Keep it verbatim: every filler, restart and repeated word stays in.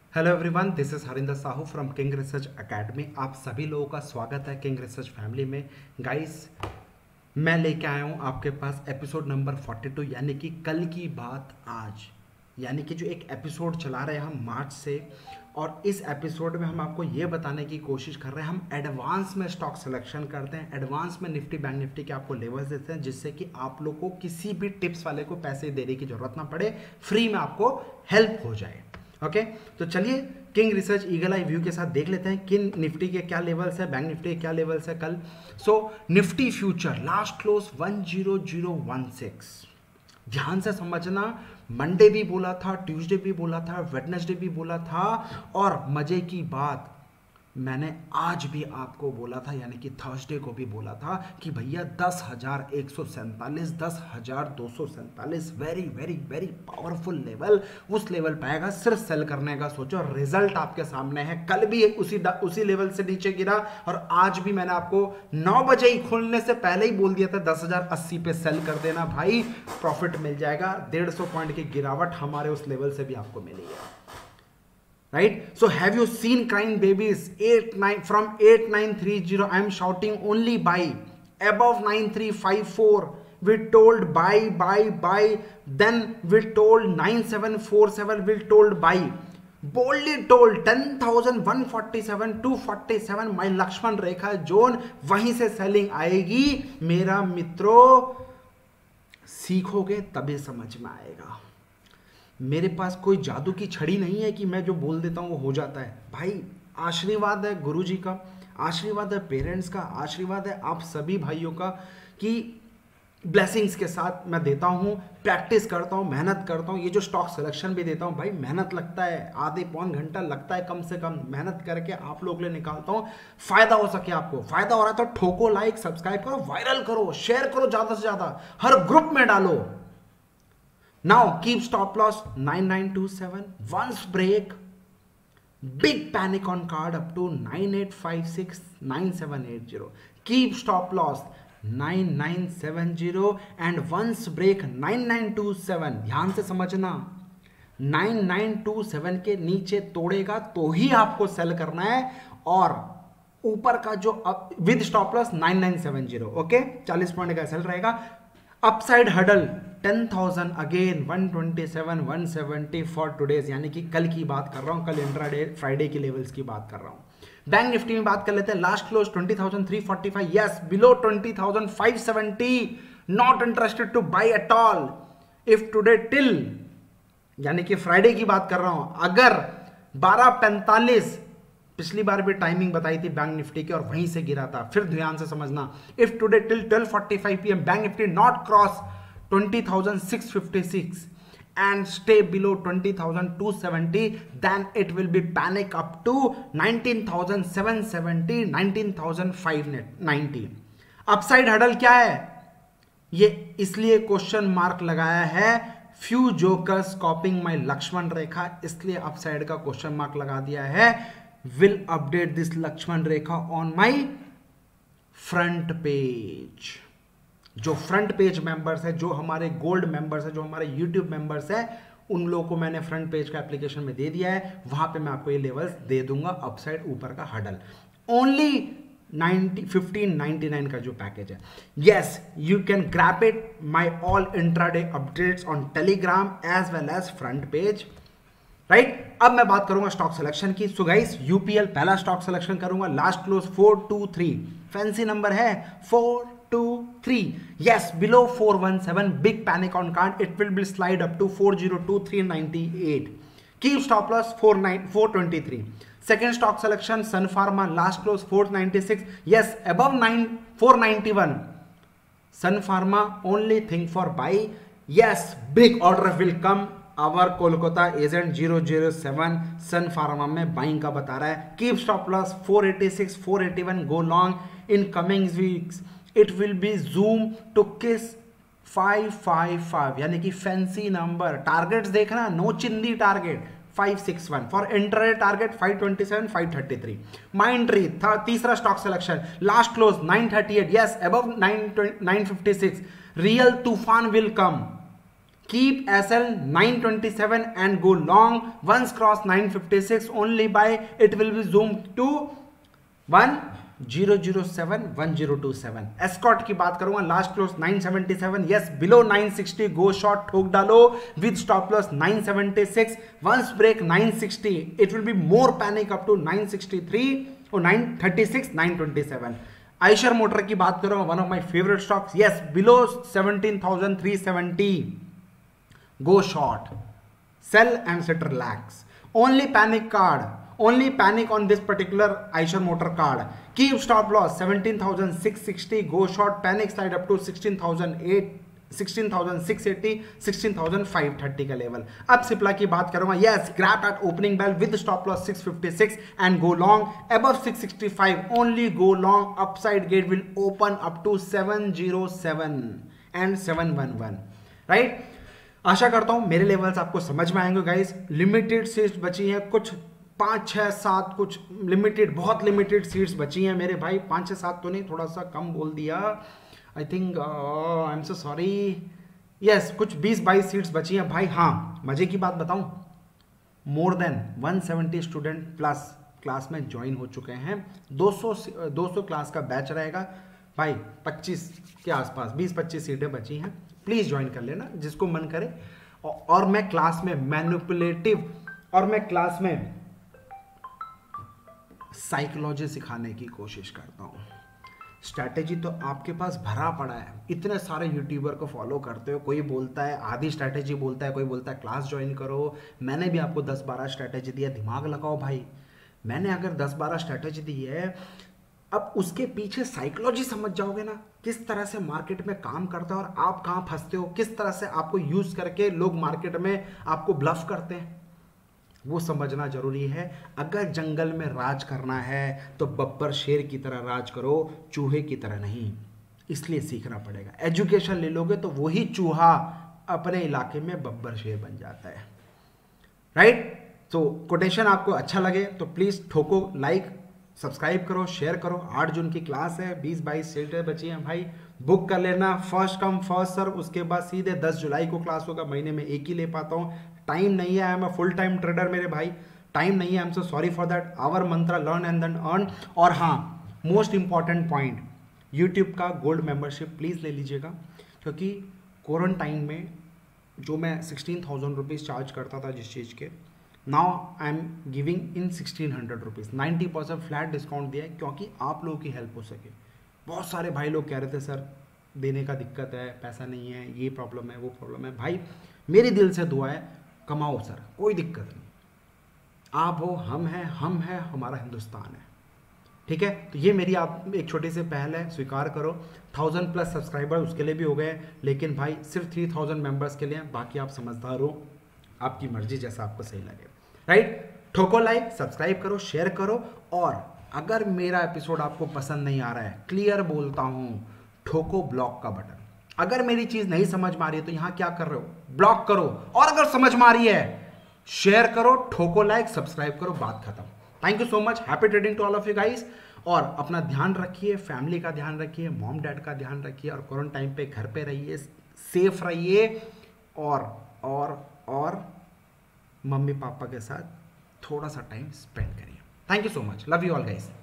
Hello everyone, this is Harinder Sahu from King Research Academy. आप सभी लोगों का स्वागत है किंग रिसर्च फैमिली में। गाइस, मैं लेके आया हूँ आपके पास एपिसोड नंबर बयालीस, यानी कि कल की बात आज, यानी कि जो एक एपिसोड चला रहे हैं हम मार्च से। और इस एपिसोड में हम आपको ये बताने की कोशिश कर रहे हैं, हम एडवांस में स्टॉक सिलेक्शन करते हैं, एडवांस में निफ्टी बैंक निफ्टी के आपको लेवल्स देते हैं, जिससे कि आप लोग को किसी भी टिप्स वाले को पैसे देने की जरूरत ना पड़े, फ्री में आपको हेल्प हो जाए। Okay okay? तो चलिए King Research eagle eye view के साथ देख लेते हैं कि निफ्टी के क्या लेवल्स है, बैंक निफ्टी के क्या लेवल्स है कल। So Nifty future last close one zero zero one six. ध्यान से समझना, मंडे भी बोला था, ट्यूसडे भी बोला था, वेडनेसडे भी बोला था, और मजे की बात मैंने आज भी आपको बोला था, यानी कि थर्सडे को भी बोला था कि भैया दस हजार एक सौ सैंतालीस, दस हजार दो सौ सैंतालीस, very very very powerful level. उस लेवल पे आएगा, सिर्फ सेल करने का सोचो। रिजल्ट आपके सामने है, कल भी उसी उसी लेवल से नीचे गिरा, और आज भी मैंने आपको नौ बजे ही खोलने से पहले ही बोल दिया था दस हजार अस्सी पे सेल कर देना भाई, प्रॉफिट मिल जाएगा। डेढ़ सौ पॉइंट की गिरावट हमारे उस लेवल से भी आपको मिली है। Right? So have you seen crying babies? eight nine from eight nine three zero. I am shouting only buy. Above nine three five four. We told buy, buy, buy. Then we told nine seven four seven. We told buy. Boldly told ten thousand one forty seven, two forty seven. My Lakshman Rekha zone. वहीं से selling आएगी मेरा मित्रों। सीखोगे तभी समझ में आएगा। मेरे पास कोई जादू की छड़ी नहीं है कि मैं जो बोल देता हूँ वो हो जाता है भाई। आशीर्वाद है गुरुजी का, आशीर्वाद है पेरेंट्स का, आशीर्वाद है आप सभी भाइयों का कि ब्लेसिंग्स के साथ मैं देता हूँ, प्रैक्टिस करता हूँ, मेहनत करता हूँ। ये जो स्टॉक सिलेक्शन भी देता हूँ भाई, मेहनत लगता है, आधे पौन घंटा लगता है कम से कम, मेहनत करके आप लोग के लिए निकालता हूँ। फायदा हो सके आपको, फायदा हो रहा है तो ठोको लाइक, सब्सक्राइब करो, वायरल करो, शेयर करो ज़्यादा से ज़्यादा, हर ग्रुप में डालो। Now keep stop loss nine nine two seven. Once break, big panic on card up to nine eight five six nine seven eight zero. Keep stop loss nine nine seven zero and once break nine nine two seven. ध्यान से समझना, nine nine two seven के नीचे तोड़ेगा तो ही आपको cell करना है, और ऊपर का जो with stop loss nine nine seven zero. Okay, चालीस पॉइंट का सेल रहेगा। Upside hurdle ten thousand again one twenty seven one seventy four today's, यानी कि कल की बात कर रहा हूं, कल इंट्राडे फ्राइडे के लेवल्स की बात कर रहा हूं। बैंक निफ्टी में बात कर लेते हैं। Last close twenty thousand three forty five, yes below twenty thousand five seventy, not interested to buy at all if today till, यानी कि फ्राइडे की बात कर रहा हूं। अगर बारह पैंतालीस, पिछली बार भी टाइमिंग बताई थी बैंक निफ्टी की और वहीं से गिरा था, फिर ध्यान से समझना। If today till twelve forty five P M bank Nifty not cross twenty thousand six fifty six and stay below twenty thousand two seventy, then it will be panic up to nineteen thousand seven seventy, nineteen thousand five ninety. Upside hurdle क्या है ये, इसलिए question mark लगाया है, few jokers copying my Lakshman Rekha, इसलिए upside का question mark लगा दिया है। Will update this Lakshman Rekha on my front page. जो फ्रंट पेज मेंबर्स है, जो हमारे गोल्ड मेंबर्स है, जो हमारे यूट्यूब मेंबर्स है, उन लोगों को मैंने फ्रंट पेज का एप्लीकेशन में दे दिया है। वहां पे मैं आपको ये लेवल्स दे दूंगा, अपसाइड ऊपर का hurdle only fifteen ninety nine का जो पैकेज है। Yes, you can grab it, my all intraday updates on Telegram as well as front page, right right? अब मैं बात करूंगा स्टॉक सिलेक्शन की। सो गाइस, यूपीएल पहला स्टॉक सिलेक्शन करूंगा, last close four two three, fancy number है four two three, yes below four one seven, big panic on card, it will be slide up to four zero two three ninety eight, keep stop loss four twenty three. Second stock selection Sun Pharma, last close four ninety six, yes above four ninety one, Sun Pharma only thing for buy, yes big order will come. Our Kolkata agent zero zero seven Sun Pharma में buying का बता रहा है। Keep stop loss four eighty six, four eighty one, go long in coming weeks, it will B zoom to kiss five five five, यानी कि fancy number. Targets देखना, no चिंदी target five six one, for intraday target five twenty seven, five thirty three. Mindtree तीसरा stock selection, last close nine thirty eight, yes above nine fifty six, real तूफान will come, keep S L nine twenty-seven and go long. Once cross nine fifty-six only buy, it will be zoomed to one zero zero seven one zero two seven. Escorts की बात करूंगा, last close nine seventy-seven. Yes, below nine sixty go short ठोक डालो with stop loss nine seventy-six. Once break nine sixty, it will be more panic up to nine sixty-three और nine thirty-six nine twenty-seven. Eicher motor की बात करूंगा, one of my favourite stocks. Yes, below seventeen thousand three seventy go short, sell and sit relax. Only panic card, only panic on this particular Eicher Motor card. Keep stop loss seventeen thousand six sixty, go short panic side up to sixteen thousand eight sixteen thousand six eighty sixteen thousand five thirty का लेवल. अब सिप्ला की बात करूंगा. Yes, grab at opening bell with stop loss six fifty-six and go long above six sixty-five. Only go long. Upside gate will open up to seven oh seven and seven eleven. Right, आशा करता हूं मेरे levels आपको समझ में आएंगे guys. Limited seats बची हैं, कुछ पाँच छः सात, कुछ लिमिटेड, बहुत लिमिटेड सीट्स बची हैं मेरे भाई. पाँच छः सात तो नहीं, थोड़ा सा कम बोल दिया. I think I am so sorry. Yes, कुछ बीस बाईस सीट्स बची हैं भाई. हाँ, मजे की बात बताऊं, more than one seventy student plus class में ज्वाइन हो चुके हैं. दो सौ दो सौ क्लास का बैच रहेगा भाई. पच्चीस के आसपास, बीस पच्चीस सीटें बची हैं. प्लीज़ ज्वाइन कर लेना जिसको मन करे. और मैं क्लास में मैनिपुलेटिव और मैं क्लास में साइकोलॉजी सिखाने की कोशिश करता हूँ. स्ट्रैटेजी तो आपके पास भरा पड़ा है. इतने सारे यूट्यूबर को फॉलो करते हो. कोई बोलता है आधी स्ट्रैटेजी बोलता है, कोई बोलता है क्लास ज्वाइन करो. मैंने भी आपको दस बारह स्ट्रैटेजी दिया, दिमाग लगाओ भाई. मैंने अगर दस बारह स्ट्रैटेजी दी है, अब उसके पीछे साइकोलॉजी समझ जाओगे ना, किस तरह से मार्केट में काम करता है और आप कहाँ फंसते हो, किस तरह से आपको यूज करके लोग मार्केट में आपको ब्लफ करते हैं, वो समझना जरूरी है. अगर जंगल में राज करना है तो बब्बर शेर की तरह राज करो, चूहे की तरह नहीं. इसलिए सीखना पड़ेगा. एजुकेशन ले लोगे तो वही चूहा अपने इलाके में बब्बर शेर बन जाता है. राइट, तो कोटेशन आपको अच्छा लगे तो प्लीज़ ठोको लाइक, सब्सक्राइब करो, शेयर करो. आठ जून की क्लास है, बीस बाईस सीटें बची हैं भाई. बुक कर लेना, फर्स्ट कम फर्स्ट सर्व. उसके बाद सीधे दस जुलाई को क्लास होगा. महीने में एक ही ले पाता हूँ, टाइम नहीं है. I am a full time trader मेरे भाई, टाइम नहीं है. I am so sorry for that. Our mantra, learn and then earn. और हाँ, मोस्ट इंपॉर्टेंट पॉइंट, यूट्यूब का गोल्ड मेंबरशिप प्लीज़ ले लीजिएगा, क्योंकि क्वारंटाइन में जो मैं सिक्सटीन थाउजेंड रुपीज़ चार्ज करता था जिस चीज़ के, now I am giving in sixteen hundred rupees. Ninety percent flat discount दिया है क्योंकि आप लोगों की हेल्प हो सके. बहुत सारे भाई लोग कह रहे थे सर देने का दिक्कत है, पैसा नहीं है, ये प्रॉब्लम है, वो प्रॉब्लम है. भाई मेरी दिल से दुआ है, कमाओ सर, कोई दिक्कत नहीं. आप हो, हम हैं, हम हैं, हमारा हिंदुस्तान है. ठीक है, तो ये मेरी आप एक छोटी सी पहल है, स्वीकार करो. थाउजेंड प्लस सब्सक्राइबर उसके लिए भी हो गए, लेकिन भाई सिर्फ थ्री थाउजेंड मेम्बर्स के लिए. बाकी आप समझदार हो, आपकी मर्जी, जैसा आपको सही लगे. राइट, ठोको लाइक, सब्सक्राइब करो, शेयर करो. और अगर मेरा एपिसोड आपको पसंद नहीं आ रहा है, क्लियर बोलता हूँ, ठोको ब्लॉक का बटन. अगर मेरी चीज नहीं समझ में आ रही है तो यहां क्या कर रहे हो, ब्लॉक करो. और अगर समझ में आ रही है, शेयर करो, ठोको लाइक, सब्सक्राइब करो, बात खत्म. Thank you so much. Happy trading to all of you guys. और अपना ध्यान रखिए, फैमिली का ध्यान रखिए, मॉम डैड का ध्यान रखिए. और क्वारंटाइन पे घर पे रहिए, सेफ रहिए. और और और मम्मी पापा के साथ थोड़ा सा टाइम स्पेंड करिए. Thank you so much. Love you all guys.